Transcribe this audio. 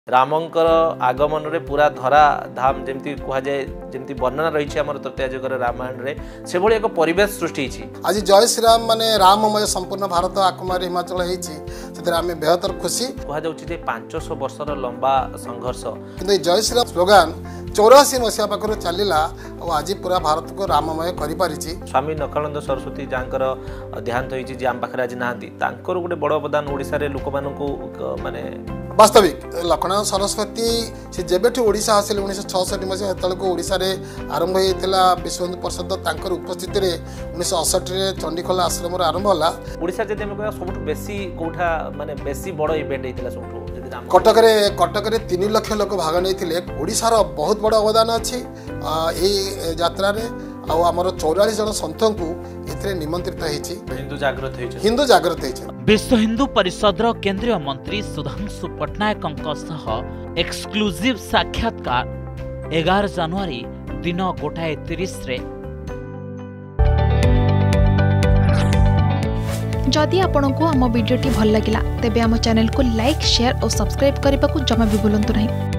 रामंकर आगमन रे पूरा धरा धाम जमती कह जाए जमती वर्णना रही आम तृतीयाजुगर रामायण रे से भली एक परिवेश सृष्टि आज जय श्री राम माने राममय संपूर्ण भारत आकुमारी हिमाचल होती बेहतर खुशी कह जाउछि 500 वर्षर लंबा संघर्ष किंतु जय श्री राम स्लोगान 84 मसीहा पाखर चलला और आज पूरा भारत को राममय कर स्वामी नखलंद सरस्वती जहाँकर देहांत होती जे आम पाखे आज नहांती तांकर गोटे बड़ अवदान ओडिसा रे लोक मानकु माने वास्तविक लक्ष्मण सरस्वती से जेबेठू ओडिशा आसिल 1966 मसीहा को ओडिशा रे आरंभ होता विश्व हिंदू परिषद तांकर उपस्थिति रे 1968 रे चंडीखोल आश्रम आरंभ होला ओडिशा जदि हम कहबा सबटु बेसी कोठा माने बेसी बड़ इवेंट हेतिला सबटु कटक रे 3 लाख लोक भाग नहीं ओडिशार बहुत बड़ अवदान अच्छी यात्रा रे आउ आमर 44 जन संत को एथरे निमंत्रित होइछि हिंदू जागृत होइछि विश्व हिंदू परिषद केंद्रीय मंत्री सुधांशु पट्टनायक सह एक्सक्लूसिव साक्षात्कार 11 जनवरी दिन 1:30 रे। जदि आपंक आम भिडी भल लगा तेब आम चैनल को लाइक शेयर और सब्सक्राइब करने को जमा भी भूलु नहीं।